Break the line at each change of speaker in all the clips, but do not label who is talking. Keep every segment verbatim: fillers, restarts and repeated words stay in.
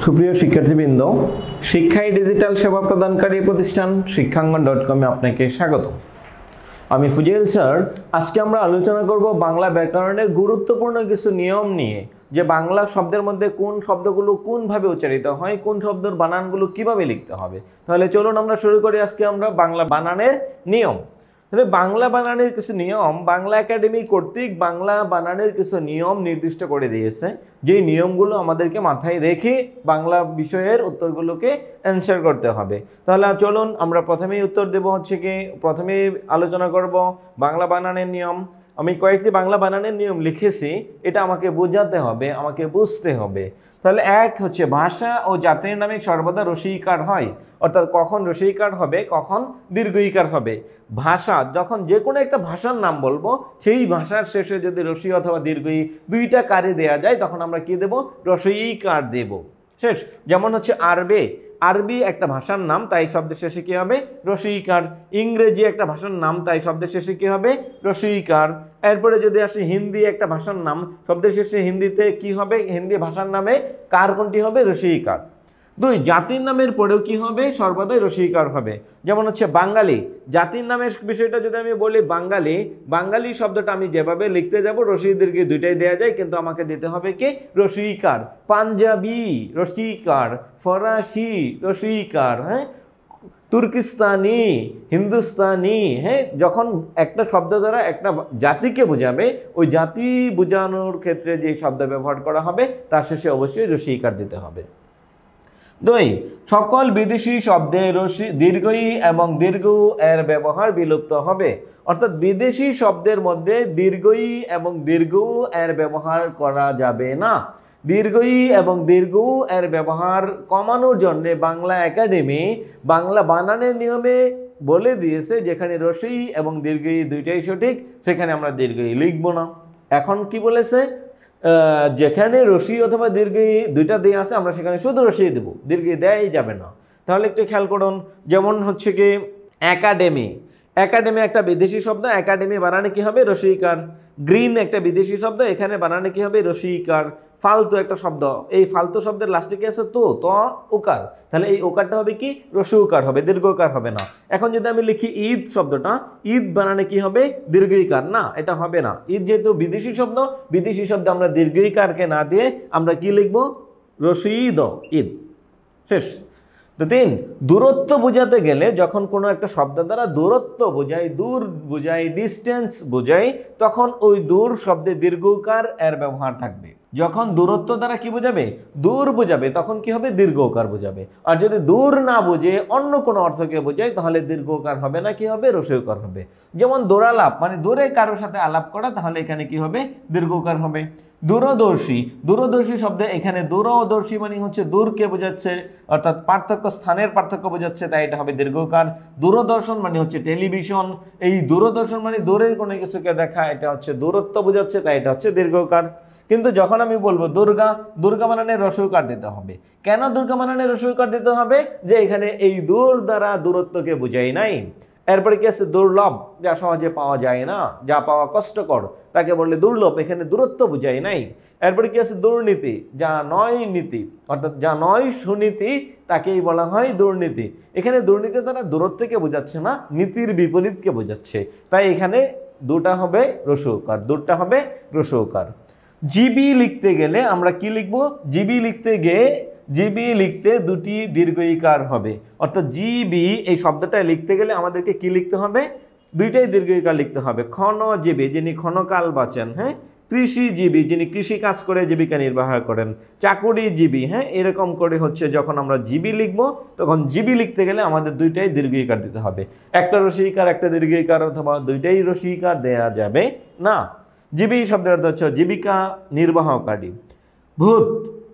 সুপ্রিয় শিক্ষার্থীবৃন্দ, শিক্ষাই ডিজিটাল সেবা প্রদানকারী প্রতিষ্ঠান শিক্ষাঙ্গন ডট কমে আপনাকে স্বাগত। আমি ফুজেল স্যার। আজকে আমরা আলোচনা করব বাংলা ব্যাকরণের গুরুত্বপূর্ণ কিছু নিয়ম নিয়ে, যে বাংলা শব্দের মধ্যে কোন শব্দগুলো কোনভাবে উচ্চারিত হয়, কোন শব্দের বানানগুলো কিভাবে লিখতে হবে। তাহলে চলুন আমরা শুরু করি। আজকে আমরা বাংলা বানানের নিয়ম। তাহলে বাংলা বানানের কিছু নিয়ম বাংলা একাডেমি কর্তৃক বাংলা বানানের কিছু নিয়ম নির্দিষ্ট করে দিয়েছে, যেই নিয়মগুলো আমাদেরকে মাথায় রেখে বাংলা বিষয়ের উত্তরগুলোকে অ্যান্সার করতে হবে। তাহলে চলুন আমরা প্রথমেই উত্তর দেব হচ্ছে কি, প্রথমেই আলোচনা করব বাংলা বানানের নিয়ম। আমি কয়েকটি বাংলা বানানের নিয়ম লিখেছি, এটা আমাকে বোঝাতে হবে, আমাকে বুঝতে হবে। তাহলে এক হচ্ছে, ভাষা ও জাতির নামে সর্বদা রসইকার হয়, অর্থাৎ কখন রসইকার হবে, কখন দীর্ঘইকার হবে। ভাষা, যখন যে কোনো একটা ভাষার নাম বলবো, সেই ভাষার শেষে যদি রসই অথবা দীর্ঘই দুইটা কারে দেয়া যায়, তখন আমরা কি দেব? রসইকার দেব। শেষ। যেমন হচ্ছে আরবে, আরবি একটা ভাষার নাম, তাই শব্দের শেষে কি হবে? রসইকার। ইংরেজি একটা ভাষার নাম, তাই শব্দের শেষে কি হবে? রসইকার। এরপরে যদি আসি হিন্দি, একটা ভাষার নাম, শব্দের শেষে হিন্দিতে কি হবে? হিন্দি ভাষার নামে কার কোনটি হবে? রসইকার। দুই, জাতির নামের পরেও কি হবে? সর্বদাই রসইকার হবে। যেমন হচ্ছে বাঙালি, জাতির নামের বিষয়টা যদি আমি বলি বাঙালি, বাঙালি শব্দটা আমি যেভাবে লিখতে যাব, রসই দীর্ঘ দুইটাই দেওয়া যায়, কিন্তু আমাকে দিতে হবে কি? রসইকার। পাঞ্জাবি রসইকার, ফরাসি রসইকার, হ্যাঁ, তুর্কিস্তানি, হিন্দুস্তানি। হ্যাঁ, যখন একটা শব্দ দ্বারা একটা জাতিকে বোঝাবে, ওই জাতি বোঝানোর ক্ষেত্রে যে শব্দ ব্যবহার করা হবে, তার শেষে অবশ্যই রসইকার দিতে হবে। দুই, সকল বিদেশি শব্দে রসি দীর্ঘই এবং দীর্ঘ এর ব্যবহার বিলুপ্ত হবে, অর্থাৎ বিদেশি শব্দের মধ্যে দীর্ঘই এবং দীর্ঘ এর ব্যবহার করা যাবে না। দীর্ঘই এবং দীর্ঘ এর ব্যবহার কমানোর জন্য বাংলা একাডেমি বাংলা বানানের নিয়মে বলে দিয়েছে, যেখানে রসই এবং দীর্ঘই দুইটাই সঠিক, সেখানে আমরা দীর্ঘই লিখব না। এখন কি বলেছে? যেখানে রসি অথবা দীর্ঘই দুইটা দিয়ে আছে, আমরা সেখানে শুধু রসি দেব, দীর্ঘই দেয়াই যাবে না। তাহলে একটু খেয়াল করুন। যেমন হচ্ছে কি একাডেমি, একাডেমি একটা বিদেশি শব্দ, একাডেমি বানানে কি হবে? রসইকার। গ্রিন একটা বিদেশি শব্দ, এখানে বানানে কি হবে? রসইকার। ফালতু একটা শব্দ, এই ফালতু শব্দের লাস্টে কি আছে? তো তো উকার, তাহলে এই উকারটা হবে কি? রসউকার হবে, দীর্ঘকার হবে না। এখন যদি আমি লিখি ঈদ শব্দটা, ঈদ বানানে কি হবে? দীর্ঘইকার। না, এটা হবে না। ঈদ যেহেতু বিদেশি শব্দ, বিদেশি শব্দ আমরা দীর্ঘইকারকে না দিয়ে আমরা কি লিখব? রসইদ, ঈদ। শেষ। তো তিন, দূরত্ব বোঝাতে গেলে যখন কোনো একটা শব্দ দ্বারা দূরত্ব বোঝায়, দূর বোঝায়, ডিস্টেন্স বোঝায়, তখন ওই দূর শব্দে দীর্ঘকার এর ব্যবহার থাকবে। যখন দূরত্ব দ্বারা কি বোঝাবে? দূর বোঝাবে, তখন কি হবে? দীর্ঘকার বোঝাবে। আর যদি দূর না বুঝে অন্য কোনো অর্থকে বোঝায়, তাহলে দীর্ঘকার হবে না, কি হবে? রসইকার হবে। যেমন দূরালাপ, মানে দূরে কারোর সাথে আলাপ করা, তাহলে এখানে কি হবে? দীর্ঘকার হবে। দূরদর্শী, দূরদর্শী শব্দে এখানে দূরদর্শী মানে হচ্ছে দূরকে বোঝাচ্ছে, অর্থাৎ পার্থক্য, স্থানের পার্থক্য বোঝাচ্ছে, তাই এটা হবে দীর্ঘকার। দূরদর্শন মানে হচ্ছে টেলিভিশন, এই দূরদর্শন মানে দূরের কোনো কিছুকে দেখা, এটা হচ্ছে দূরত্ব বোঝাচ্ছে, তাই এটা হচ্ছে দীর্ঘকার। কিন্তু যখন আমি বলবো দুর্গা, দুর্গা বানানে রসইকার দিতে হবে। কেন দুর্গা বানানে রসইকার দিতে হবে? যে এখানে এই দূর দ্বারা দূরত্বকে বোঝাই নাই। এরপরে কি আছে? দুর্লভ, যা সহজে পাওয়া যায় না, যা পাওয়া কষ্টকর, তাকে বললে দুর্লভ, এখানে দূরত্ব বোঝাই নাই। এরপরে কি আছে? দুর্নীতি, যা নয় নীতি, অর্থাৎ যা নয় সুনীতি, তাকেই বলা হয় দুর্নীতি। এখানে দুর্নীতি দ্বারা দূরত্বকে বোঝাচ্ছে না, নীতির বিপরীতকে বোঝাচ্ছে, তাই এখানে দুটা হবে রসউকার, দুটা হবে রসউকার। জিবি লিখতে গেলে আমরা কি লিখব? জিবি লিখতে গিয়ে জিবি লিখতে দুটি দীর্ঘইকার হবে, অর্থাৎ জিবি এই শব্দটা লিখতে গেলে আমাদেরকে কি লিখতে হবে? দুইটাই দীর্ঘইকার লিখতে হবে। ক্ষণজীবী, যিনি ক্ষণকাল বাঁচেন, হ্যাঁ, কৃষিজীবী, যিনি কৃষি কাজ করে জীবিকা নির্বাহ করেন, চাকুরিজীবী, হ্যাঁ, এরকম করে হচ্ছে যখন আমরা জিবি লিখব, তখন জিবি লিখতে গেলে আমাদের দুইটাই দীর্ঘইকার দিতে হবে। একটা রসইকার, একটা দীর্ঘইকার, অথবা দুইটাই রসইকার দেয়া যাবে না। জীবী শব্দের অর্থ হচ্ছে জীবিকা নির্বাহকারী। ভূত,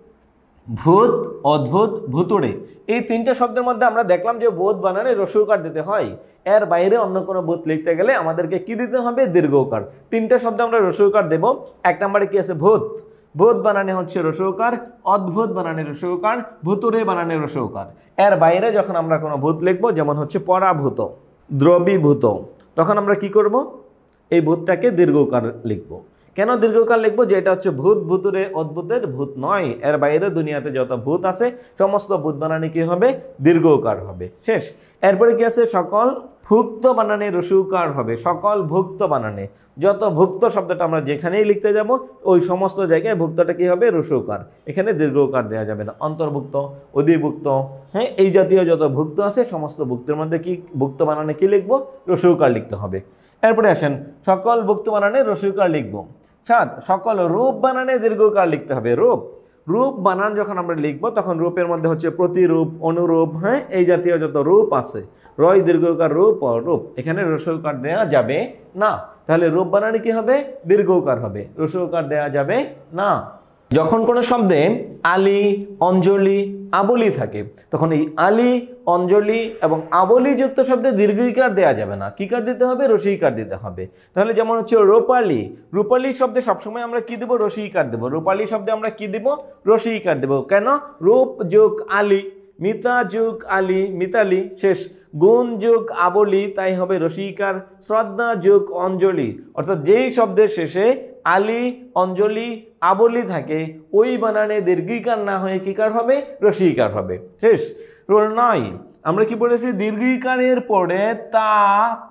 ভূত, অদ্ভুত, ভুতুড়ে, এই তিনটা শব্দের মধ্যে আমরা দেখলাম যে বোধ বানানে রসউকার দিতে হয়। এর বাইরে অন্য কোনো ভূত লিখতে গেলে আমাদেরকে কি দিতে হবে? দীর্ঘকার। তিনটা শব্দ আমরা রসউকার দেব। এক নম্বরে কি আছে? ভূত, ভূত বানানে হচ্ছে রসউকার, অদ্ভুত বানানে রসউকার, ভুতুড়ে বানানে রসউকার। এর বাইরে যখন আমরা কোনো ভূত লিখবো, যেমন হচ্ছে পরাভূত, দ্রবীভূত, তখন আমরা কি করব? এই ভূতটাকে দীর্ঘকার লিখব। কেন দীর্ঘকার লিখবো? যে এটা হচ্ছে ভূত, ভূতুরে অদ্ভুতের ভূত নয়, এর বাইরে দুনিয়াতে যত ভূত আছে সমস্ত ভূত বানানে কি হবে? দীর্ঘকার হবে। শেষ। এরপরে কি আছে? সকল ভুক্ত বানানে রসুকার হবে। সকল ভুক্ত বানানে, যত ভুক্ত শব্দটা আমরা যেখানেই লিখতে যাব ওই সমস্ত জায়গায় ভুক্তটা কি হবে? রসুকার। এখানে দীর্ঘকার দেওয়া যাবে না। অন্তর্ভুক্ত, অধিভুক্ত, হ্যাঁ, এই জাতীয় যত ভুক্ত আছে সমস্ত ভুক্তের মধ্যে কি ভুক্ত বানানে কি লিখবো? রসুকার লিখতে হবে। এরপরে আসেন, সকল ভুক্ত বানানে রসুকার লিখবো। সাত, সকল রূপ বানানে দীর্ঘকার লিখতে হবে। রূপ রূপ বানান যখন আমরা লিখবো তখন রূপের মধ্যে হচ্ছে প্রতিরূপ, অনুরূপ, হ্যাঁ, এই জাতীয় যত রূপ আছে, রয় দীর্ঘকার রূপ ও রূপ, এখানে রসুকার দেওয়া যাবে না। তাহলে রূপ বানানে কি হবে? দীর্ঘকার হবে, রসুকার দেওয়া যাবে না। যখন কোনো শব্দে আলি, অঞ্জলি, আবলি থাকে তখন এই আলি, অঞ্জলি এবং আবলি যুক্ত শব্দে দীর্ঘিকার দেওয়া যাবে না। কি কার দিতে হবে? রসিকার দিতে হবে। তাহলে যেমন হচ্ছে রূপালী, রূপালী শব্দে সবসময় আমরা কি দেব? রসিকার দেব। রূপালী শব্দে আমরা কি দেব? রসিকার দেব। কেন? রূপ যোগ আলি, মিতা যোগ আলি, মিতালি, শেষ, গুণ যোগ আবলি, তাই হবে রসিকার। শ্রদ্ধা যোগ অঞ্জলি, অর্থাৎ যেই শব্দের শেষে আলি, অঞ্জলি, আবলি থাকে ওই বানানে দীর্ঘিকার না হয়ে কি কার হবে? রসিকার হবে। শেষ। রোল নয়, আমরা কি পড়েছি? দীর্ঘিকারের পরে তা, ত,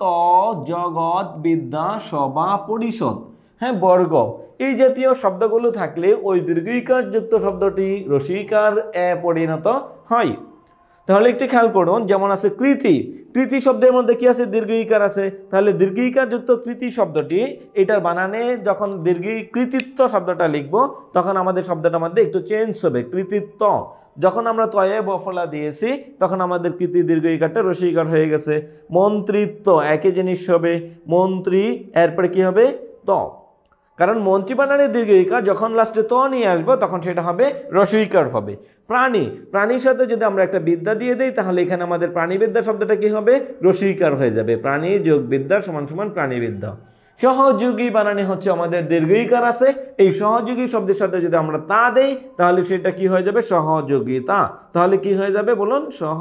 জগৎ, বিদ্যা, সভা, পরিষদ, হ্যাঁ, বর্গ, এই জাতীয় শব্দগুলো থাকলে ওই দীর্ঘিকার যুক্ত শব্দটি রসিকার এ পরিণত হয়। তাহলে একটু খেয়াল করুন, যেমন আছে কৃতি, কৃতি শব্দের মধ্যে কি আছে? দীর্ঘিকার আছে। তাহলে দীর্ঘিকার যুক্ত কৃতি শব্দটি, এটার বানানে যখন দীর্ঘি কৃতিত্ব শব্দটা লিখবো তখন আমাদের শব্দটার মধ্যে একটু চেঞ্জ হবে। কৃতিত্ব, যখন আমরা তয়ে বফলা দিয়েছি তখন আমাদের কৃতি দীর্ঘিকারটা রসিকার হয়ে গেছে। মন্ত্রিত্ব একই জিনিস হবে, মন্ত্রী, এরপরে কি হবে? ত, কারণ মন্ত্রী বানানে দীর্ঘিকার, যখন লাস্টে ত নিয়ে আসবো তখন সেটা হবে রসইকার হবে। প্রাণী, প্রাণীর সাথে যদি আমরা একটা বিদ্যা দিয়ে দিই তাহলে এখানে আমাদের প্রাণীবিদ্যা শব্দটা কি হবে? রসইকার হয়ে যাবে। প্রাণী যোগ বিদ্যা সমান সমান প্রাণীবিদ্যা। সহযোগী বানানে হচ্ছে আমাদের দীর্ঘইকার আছে, এই সহযোগী শব্দের সাথে যদি আমরা তা দেই তাহলে সেটা কি হয়ে যাবে? সহযোগিতা। তাহলে কি হয়ে যাবে বলুন?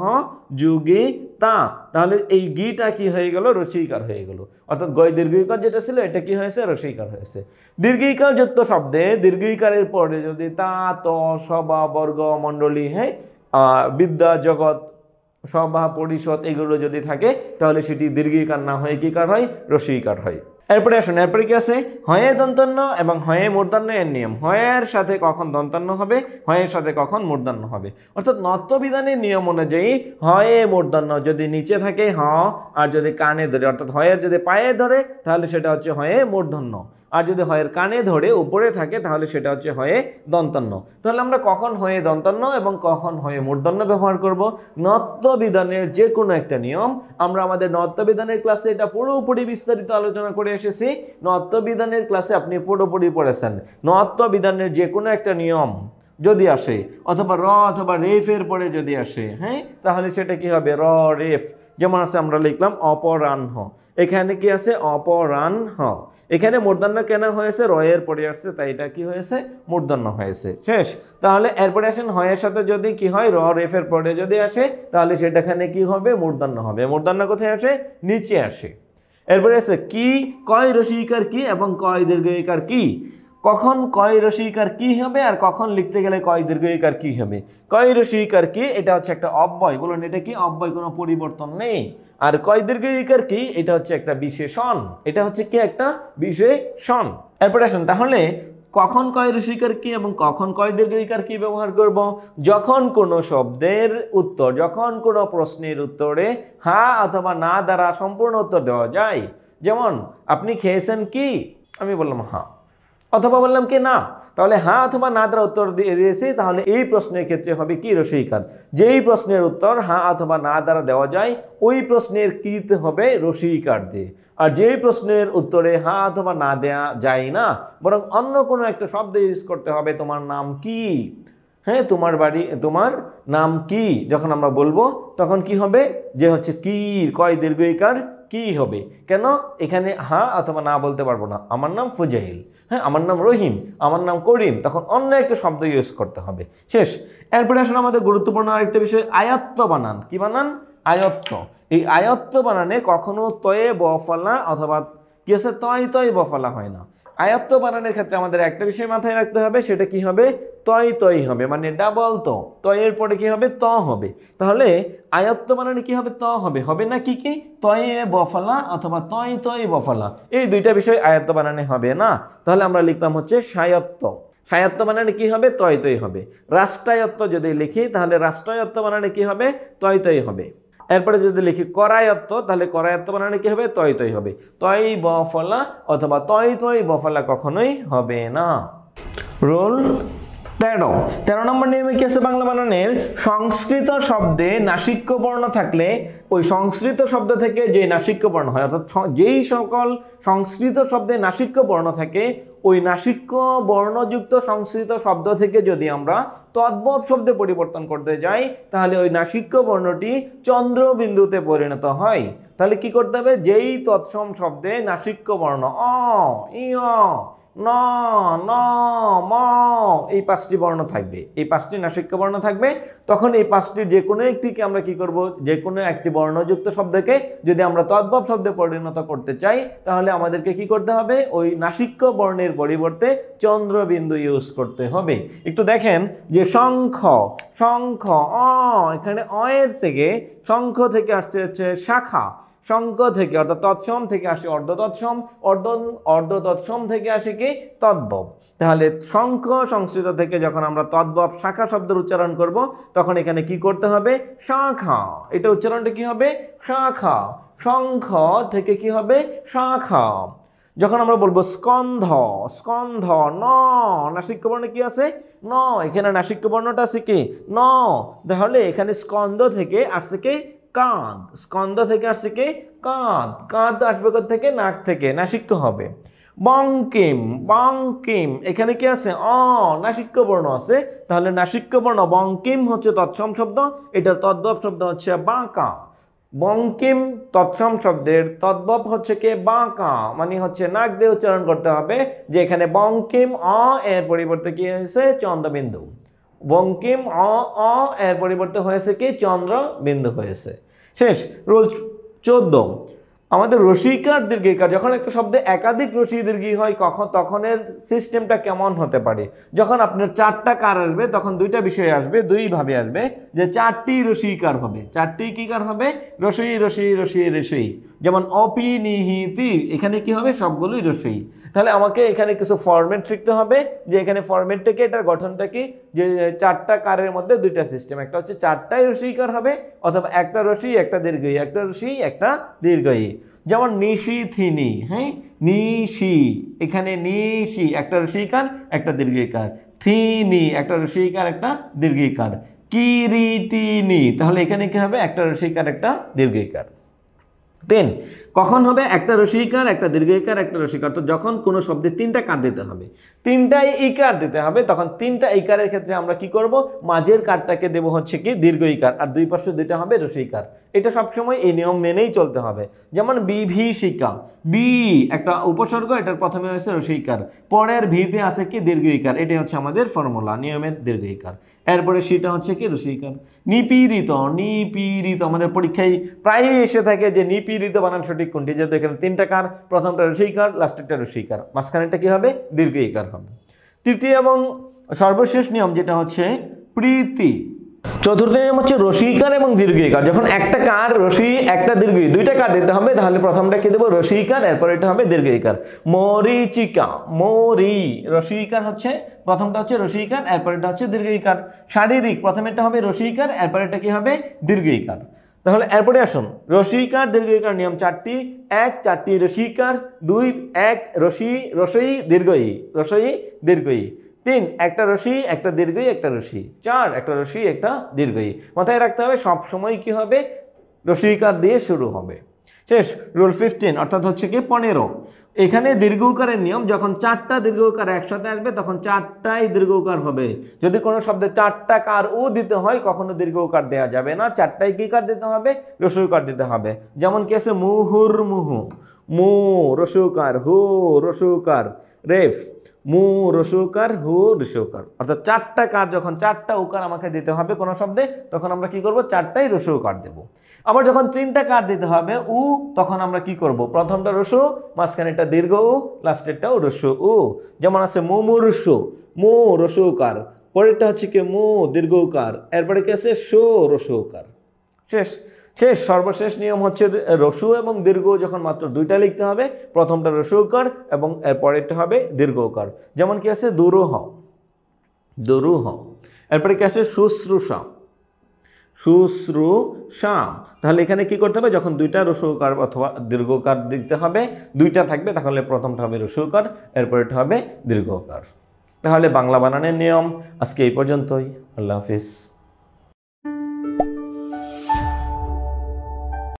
সহযোগিতা। তাহলে এই গিটা কি হয়ে গেল? রসইকার হয়ে গেল। অর্থাৎ গয় দীর্ঘইকার যেটা ছিল এটা কি হয়েছে? রসইকার হয়েছে। দীর্ঘইকার যুক্ত শব্দে দীর্ঘইকারের পরে যদি তা, ত, সভা, বর্গ, মণ্ডলী, হ্যাঁ, বিদ্যা, জগৎ, সভা, পরিষদ এগুলো যদি থাকে তাহলে সেটি দীর্ঘইকার না হয়ে কি কার হয়? রসইকার হয়। এরপরে আসুন, এরপরে কি আছে? হয়ে দন্তান্ন এবং হয়ে মূর্ধন্য এর নিয়ম। হয়ের সাথে কখন দন্তান্ন হবে, হয়ের সাথে কখন মূর্ধন্য হবে। অর্থাৎ নত্যবিধানের নিয়ম অনুযায়ী হয়ে মূর্ধন্য যদি নিচে থাকে হ, আর যদি কানে ধরে, অর্থাৎ হয়ের যদি পায়ে ধরে তাহলে সেটা হচ্ছে হয়ে মূর্ধন্য, আর যদি হয়ের কানে ধরে উপরে থাকে তাহলে সেটা হচ্ছে হয়ে দন্তান্ন। তাহলে আমরা কখন হয়ে দন্তান্ন এবং কখন হয়ে মূর্ধন্য ব্যবহার করব? নত্যবিধানের যে কোনো একটা নিয়ম, আমরা আমাদের নত্যবিধানের ক্লাসে এটা পুরোপুরি বিস্তারিত আলোচনা করে এসেছি। নত্যবিধানের ক্লাসে আপনি পুরোপুরি পড়েছেন। নত্যবিধানের যে কোনো একটা নিয়ম যদি আসে অথবা র অথবা রেফের পরে যদি আসে, হ্যাঁ, তাহলে সেটা কি হবে? র, রেফ। যেমন আছে আমরা লিখলাম অপরাহ্ন, এখানে কি আছে? অপরাহ্ন। এখানে মূর্ধন্য কেন হয়েছে? রয়ের পরে আসছে তাই এটা কি হয়েছে? মূর্ধন্য হয়েছে। শেষ। তাহলে এরপরে আসেন, হয়ের সাথে যদি কি হয়? র, রেফের পরে যদি আসে তাহলে সেটাখানে কি হবে? মূর্ধন্য হবে। মূর্ধন্য কোথায় আসে? নিচে আসে। এরপরে আছে কি, কয় রসইকার কি এবং কয় দীর্ঘইকার কি। কখন কয় রসইকার কি হবে আর কখন লিখতে গেলে কয় দীর্ঘইকার কি হবে। কয় রসইকার কি এটা হচ্ছে একটা অব্যয়, বলুন এটা কি অব্যয়? কোনো পরিবর্তন নেই। আর কয় দীর্ঘইকার কি এটা হচ্ছে একটা বিশেষণ, এটা হচ্ছে কি? একটা বিশেষণ। এরপরে আসুন, তাহলে কখন কয় রসইকার কি এবং কখন কয় দীর্ঘইকার কি ব্যবহার করব? যখন কোনো শব্দের উত্তর, যখন কোনো প্রশ্নের উত্তরে হা অথবা না দ্বারা সম্পূর্ণ উত্তর দেওয়া যায়। যেমন আপনি খেয়েছেন কি, আমি বললাম হা, অথবা বললাম কি না, তাহলে হা অথবা না দ্বারা উত্তর দিয়ে দিয়েছি, তাহলে এই প্রশ্নের ক্ষেত্রে হবে কি? রসইকার। যেই প্রশ্নের উত্তর হা অথবা না দ্বারা দেওয়া যায় ওই প্রশ্নের কিতে হবে? রসইকার দিয়ে। আর যেই প্রশ্নের উত্তরে হা অথবা না দেয়া যায় না, বরং অন্য কোনো একটা শব্দ ইউজ করতে হবে। তোমার নাম কি, হ্যাঁ, তোমার বাড়ি, তোমার নাম কি, যখন আমরা বলবো তখন কি হবে? যে হচ্ছে কি, কয় দীর্ঘইকার কি হবে। কেন? এখানে হা অথবা না বলতে পারবো না। আমার নাম ফুজাইল, হ্যাঁ, আমার নাম রহিম, আমার নাম করিম, তখন অন্য একটা শব্দ ইউজ করতে হবে। শেষ। এরপরে আসলে আমাদের গুরুত্বপূর্ণ আরেকটা বিষয়, আয়ত্ত বানান। কি বানান? আয়ত্ত। এই আয়ত্ত বানানে কখনো তয়ে বফলা অথবা কি আছে? তয় তয় বফলা হয় না। আয়ত্ত বানানের ক্ষেত্রে আমাদের একটা বিষয় মাথায় রাখতে হবে, সেটা কি হবে? তয় তয় হবে, মানে ডাবল ত, তয়ের পরে কি হবে? ত হবে। তাহলে আয়ত্ত বানানে কি হবে? ত হবে। হবে না কি কি? তয়ে বফলা অথবা তয় তয় বফলা, এই দুইটা বিষয় আয়ত্ত বানানে হবে না। তাহলে আমরা লিখলাম হচ্ছে সায়ত্ত। সায়ত্ত বানানে কি হবে? তয় তয় হবে। রাষ্ট্রায়ত্ত যদি লিখি তাহলে রাষ্ট্রায়ত্ত বানানে কি হবে? তয় তয় হবে। এরপরে যদি লিখি করায়ত্ত, তাহলে করায়ত্ত বানানে কি হবে? তয় তয় হবে। তয় বফলা অথবা তয় তয় বফলা কখনোই হবে না। রোল তেরো তেরো নম্বর নিয়মে কি আছে বাংলা বানানের? সংস্কৃত শব্দে নাসিক্য বর্ণ থাকলে ওই সংস্কৃত শব্দ থেকে যে নাসিক্য বর্ণ হয়, অর্থাৎ যেই সকল সংস্কৃত শব্দে নাসিক্য বর্ণ থাকে ওই নাসিক্য বর্ণযুক্ত সংস্কৃত শব্দ থেকে যদি আমরা তদ্ভব শব্দে পরিবর্তন করতে যাই তাহলে ওই নাসিক্য বর্ণটি চন্দ্রবিন্দুতে পরিণত হয়। তাহলে কি করতে হবে? যেই তৎসম শব্দে নাসিক্য বর্ণ অ, ই, ন, ন, ম, এই পাঁচটি বর্ণ থাকবে, এই পাঁচটি নাসিক্য বর্ণ থাকবে, তখন এই পাঁচটির যে কোনো একটিকে আমরা কি করব? যে কোনো একটি বর্ণযুক্ত শব্দকে যদি আমরা তদ্ভব শব্দে পরিণত করতে চাই তাহলে আমাদেরকে কি করতে হবে? ওই নাসিক্য বর্ণের পরিবর্তে চন্দ্রবিন্দু ইউজ করতে হবে। একটু দেখেন যে শঙ্খ, শঙ্খ অ, এখানে অ এর থেকে শঙ্খ থেকে আসছে হচ্ছে শাখা, শঙ্খ থেকে অর্থাৎ তৎসম থেকে আসে অর্ধ তৎসম, অর্ধ অর্ধ তৎসম থেকে আসে কি? তদ্ভব। তাহলে শঙ্খ সংস্কৃত থেকে যখন আমরা তদ্ভব শাখা শব্দের উচ্চারণ করব তখন এখানে কি করতে হবে? শাখা, এটা উচ্চারণটা কি হবে? শাখা। শঙ্খ থেকে কি হবে? শাখা। যখন আমরা বলবো স্কন্ধ, স্কন্ধ ন, নাসিক্য বর্ণ কি আছে? ন, এখানে নাসিক্য বর্ণটা আছে কি? ন, তাহলে এখানে স্কন্ধ থেকে আসছে কি? কাঁধ, স্কন্ধ থেকে আসছে কি? কাঁধ, কাঁধ আসবে কোথা থেকে? নাক থেকে, নাসিক্য হবে। বঙ্কিম, বঙ্কিম, এখানে কি আছে? অ, নাসিক্য বর্ণ আছে, তাহলে নাসিক্য বর্ণ বঙ্কিম হচ্ছে তৎসম শব্দ, এটার তদ্ভব শব্দ হচ্ছে বাঁকা। বঙ্কিম তৎসম শব্দের তদ্ভব হচ্ছে কি? বাঁকা, মানে হচ্ছে নাক দিয়ে উচ্চারণ করতে হবে যে এখানে বঙ্কিম অ এর পরিবর্তে কি হয়েছে? চন্দ্রবিন্দু। বঙ্কিম অ, অ এর পরিবর্তে হয়েছে কি? চন্দ্রবিন্দু হয়েছে। শেষ। রুল চোদ্দ, আমাদের রসিকার দীর্ঘিকার, যখন একটা শব্দে একাধিক রসি দীর্ঘি হয় কখন তখন এর সিস্টেমটা কেমন হতে পারে? যখন আপনার চারটা কার আসবে তখন দুইটা বিষয় আসবে, দুইভাবে আসবে, যে চারটি রসিকার হবে। চারটি কি কার হবে? রসই, রসি, রসি, রসই। যেমন অপিনিহিতি, এখানে কি হবে? সবগুলোই রসই। তাহলে আমাকে এখানে কিছু ফরম্যাট শিখতে হবে, যে এখানে ফরম্যাটটা কি, এটার গঠনটা কি, যে চারটা কারের মধ্যে দুইটা সিস্টেম, একটা হচ্ছে চারটাই রসিকার হবে অথবা একটা রসি একটা দীর্ঘই, একটা রসি একটা দীর্ঘই। যেমন নিশিথিনি, হ্যাঁ, নিশি, এখানে নিশি একটা রসিকার একটা দীর্ঘিকার, থিনি একটা রসিকার একটা দীর্ঘিকার, কিরিটিনি, তাহলে এখানে কি হবে? একটা রসিকার একটা দীর্ঘিকার। তিন, কখন হবে? একটা রসিকার একটা দীর্ঘইকার একটা রসিকার। তো যখন কোনো শব্দে তিনটা কার দিতে হবে, তিনটাই ইকার দিতে হবে, তখন তিনটা ইকারের ক্ষেত্রে আমরা কি করব? মাঝের কারটাকে দেব হচ্ছে কি? দীর্ঘইকার, আর দুই পাশে দুইটা হবে রসিকার। এটা সবসময় এই নিয়ম মেনেই চলতে হবে। যেমন বিভীষিকা, বি একটা উপসর্গ, এটার প্রথমে হয়েছে রসিকার, পরের ভিতে আছে কি? দীর্ঘইকার। এটাই হচ্ছে আমাদের ফর্মুলা, নিয়মের দীর্ঘইকার। এরপরে সেটা হচ্ছে কি? রসিকার। নিপীড়িত, নিপীড়িত আমাদের পরীক্ষায় প্রায়ই এসে থাকে যে নিপীড়িত বানান সঠিক কোনটি, যেহেতু এখানে তিনটা কার, প্রথমটা রসিকার, লাস্টেরটা রসিকার, মাঝখানেরটা কি হবে? দীর্ঘইকার হবে। তৃতীয় এবং সর্বশেষ নিয়ম যেটা হচ্ছে প্রীতি। চতুর্থ নিয়ম হচ্ছে রসিকার এবং দীর্ঘইকার। যখন একটা কার রসি একটা দীর্ঘই দুইটা কার দিতে হবে তাহলে প্রথমটা কি দেবো? রসিকার, এরপর এটা হবে দীর্ঘইকার। মরিচিকা, মরি, রসিকার হচ্ছে প্রথমটা হচ্ছে রসিকার, এরপর এটা হচ্ছে দীর্ঘইকার। শারীরিক, প্রথমেরটা হবে রসিকার, এরপর এটা কি হবে? দীর্ঘইকার। তাহলে এরপরে আসুন, রসিকার দীর্ঘইকার নিয়ম চারটি। এক, চারটি রসিকার। দুই, এক রসি, রসই দীর্ঘই, রসই দীর্ঘই। তিন, একটা রসি একটা দীর্ঘই একটা রসি। চার, একটা রসি একটা দীর্ঘই। মাথায় রাখতে হবে সব সময় কি হবে? রসিকার দিয়ে শুরু হবে। শেষ। রুল ফিফটিন, অর্থাৎ হচ্ছে কি পনেরো, এখানে দীর্ঘকারের নিয়ম, যখন চারটা দীর্ঘকার একসাথে আসবে তখন চারটাই দীর্ঘকার হবে। যদি কোনো শব্দে চারটা কার ও দিতে হয় কখনো দীর্ঘকার দেওয়া যাবে না, চারটাই কি কার দিতে হবে? রসুকার দিতে হবে। যেমন কি আছে? মুহুর মুহু, মু রসুকার, হু রসুকার, রেফ, মু রসুকার, হু রসুকার। অর্থাৎ চারটা কার, যখন চারটা উকার আমাকে দিতে হবে কোনো শব্দে, তখন আমরা কি করব, চারটাই রসুকার দেব। আবার যখন তিনটা কার দিতে হবে উ, তখন আমরা কি করব, প্রথমটা রসু, মাঝখানেরটা দীর্ঘ উ, লাস্টেরটাও রসু উ। যেমন আছে মু মু রসু, মু রসুকার, পরেরটা হচ্ছে কি মু দীর্ঘ উকার, এরপরে কি আছে সু রসুকার। শেষ শেষ সর্বশেষ নিয়ম হচ্ছে রসু এবং দীর্ঘ যখন মাত্র দুইটা লিখতে হবে, প্রথমটা রসুকার এবং এর পরেরটা হবে দীর্ঘকার। যেমন কি আছে দুরূহ, দুরূহ, এরপরে কি আছে শুশ্রূষা, শুশ্রূষাম। তাহলে এখানে কি করতে হবে, যখন দুইটা রসুকার অথবা দীর্ঘকার দিতে হবে, দুইটা থাকবে, তাহলে প্রথমটা হবে রসুকার, এরপরেরটা হবে দীর্ঘকার। তাহলে বাংলা বানানের নিয়ম আজকে এই পর্যন্তই। আল্লাহ হাফিজ।